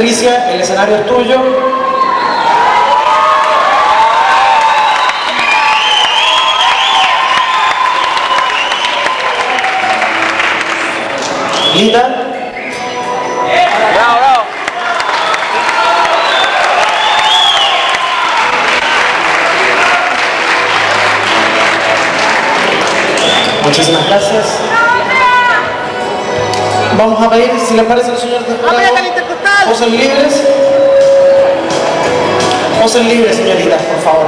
Patricia, el escenario es tuyo. Lita. Bravo, bravo. Muchísimas gracias. Vamos a pedir, si les parece al señor jurado, voces libres. Voces libres, señoritas, por favor.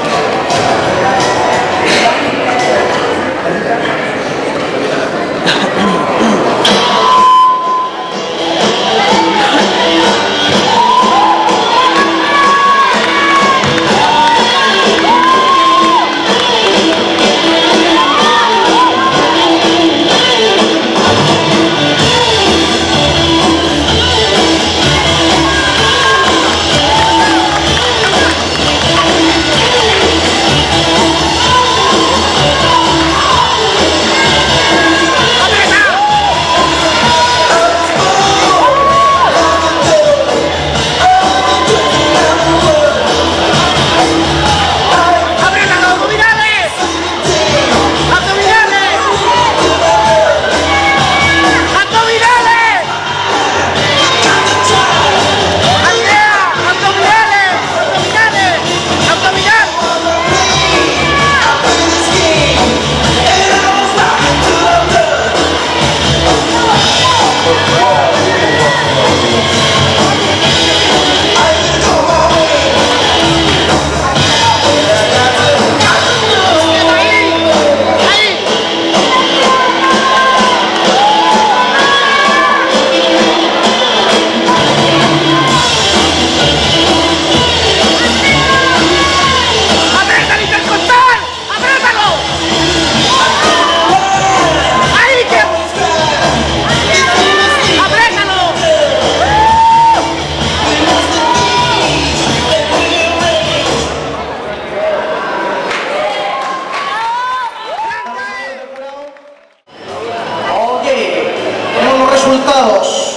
Resultados.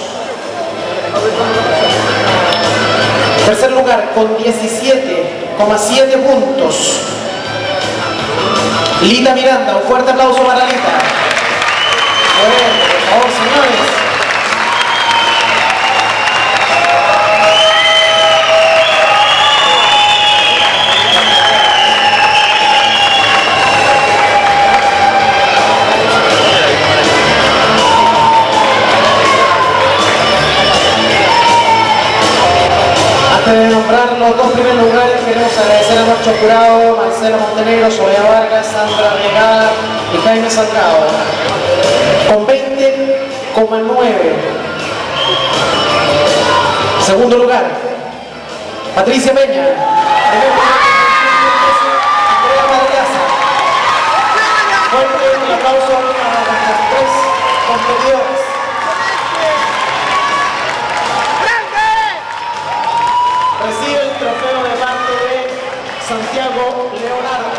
Tercer lugar con 17,7 puntos. Lita Miranda, un fuerte aplauso para Lita. Por favor, señores. Antes de nombrar los dos primeros lugares, queremos agradecer a nuestro jurado, Marcelo Montenegro, Soledad Vargas, Sandra Regada y Jaime Sandrado, con 20,9. Segundo lugar, Patricia Peña. Primer lugar, Andrea Madraza. Fuerte un aplauso para nuestras tres competidoras. Recibe el trofeo de parte de Santiago Leonardo.